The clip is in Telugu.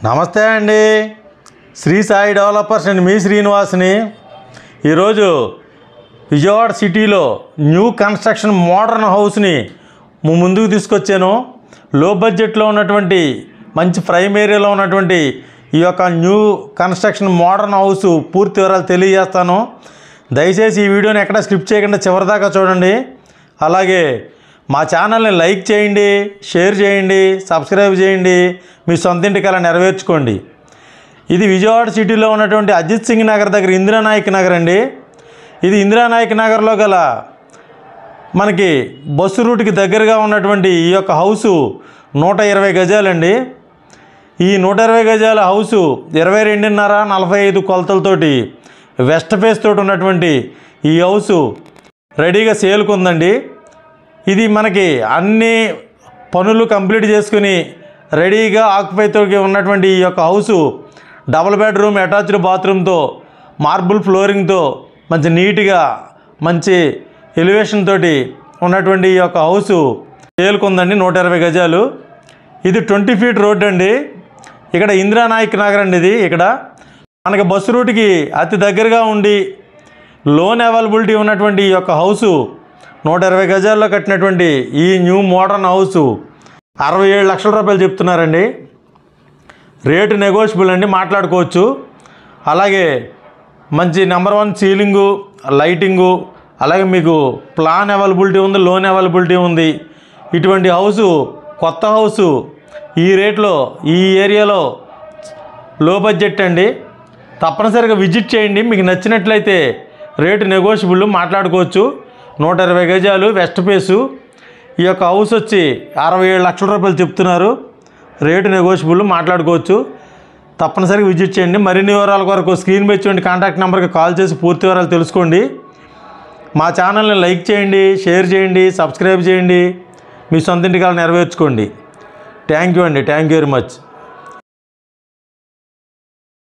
నమస్తే అండి. శ్రీ సాయి డెవలపర్స్ అండ్ మీ శ్రీనివాస్ని. ఈరోజు విజయవాడ సిటీలో న్యూ కన్స్ట్రక్షన్ మోడర్న్ హౌస్ని ముందుకు తీసుకొచ్చాను. లో బడ్జెట్లో ఉన్నటువంటి మంచి ప్రైమ్ ఏరియాలో ఉన్నటువంటి ఈ యొక్క న్యూ కన్స్ట్రక్షన్ మోడర్న్ హౌస్ పూర్తి వివరాలు తెలియజేస్తాను. దయచేసి ఈ వీడియోని ఎక్కడ స్కిప్ చేయకుండా చివరిదాకా చూడండి. అలాగే మా ఛానల్ని లైక్ చేయండి, షేర్ చేయండి, సబ్స్క్రైబ్ చేయండి. మీ సొంత ఇంటికి అలా నెరవేర్చుకోండి. ఇది విజయవాడ సిటీలో ఉన్నటువంటి అజిత్ సింగ్ నగర్ దగ్గర ఇందిరానాయక్ నగర్ అండి. ఇది ఇందిరానాయక్ నగర్లో గల మనకి బస్సు రూట్కి దగ్గరగా ఉన్నటువంటి ఈ యొక్క హౌసు 120 గజాలండి. ఈ 120 గజాల హౌసు 22.5 45 కొలతలతోటి వెస్ట్ ఫేస్ తోటి ఉన్నటువంటి ఈ హౌసు రెడీగా సేల్కు ఉందండి. ఇది మనకి అన్ని పనులు కంప్లీట్ చేసుకుని రెడీగా ఆక్యుపైతో ఉన్నటువంటి ఈ యొక్క హౌసు డబుల్ బెడ్రూమ్ అటాచ్డ్ బాత్రూమ్తో మార్బుల్ ఫ్లోరింగ్తో మంచి నీట్గా మంచి ఎలివేషన్ తోటి ఉన్నటువంటి ఈ యొక్క హౌసు సేల్కుందండి. 120 గజాలు. ఇది 20 ఫీట్ రోడ్ అండి. ఇక్కడ ఇందిరానాయక్ నగర్ అండి. ఇది ఇక్కడ మనకి బస్సు రూట్కి అతి దగ్గరగా ఉండి లోన్ అవైలబిలిటీ ఉన్నటువంటి ఈ యొక్క హౌసు 120 గజాల్లో కట్టినటువంటి ఈ న్యూ మోడర్న్ హౌసు 67 లక్షల రూపాయలు చెప్తున్నారండి. రేటు నెగోషియబుల్ అండి, మాట్లాడుకోవచ్చు. అలాగే మంచి నెంబర్ 1 సీలింగు, లైటింగు, అలాగే మీకు ప్లాన్ అవైలబిలిటీ ఉంది, లోన్ అవైలబిలిటీ ఉంది. ఇటువంటి హౌసు కొత్త హౌసు ఈ రేట్లో ఈ ఏరియాలో లో బడ్జెట్ అండి. తప్పనిసరిగా విజిట్ చేయండి. మీకు నచ్చినట్లయితే రేటు నెగోషియబుల్, మాట్లాడుకోవచ్చు. 120 గజాలు వెస్ట్ ఫేసు. ఈ యొక్క హౌస్ వచ్చి 67 లక్షల రూపాయలు చెప్తున్నారు. రేటు నెగోషియబుల్, మాట్లాడుకోవచ్చు. తప్పనిసరిగా విజిట్ చేయండి. మరిన్ని వివరాల కొరకు స్క్రీన్ మీద చూడండి కాంటాక్ట్ నెంబర్కి కాల్ చేసి పూర్తి వివరాలు తెలుసుకోండి. మా ఛానల్ని లైక్ చేయండి, షేర్ చేయండి, సబ్స్క్రైబ్ చేయండి. మీ సొంత ఇంటికి నెరవేర్చుకోండి. థ్యాంక్ యూ అండి. Thank you very much.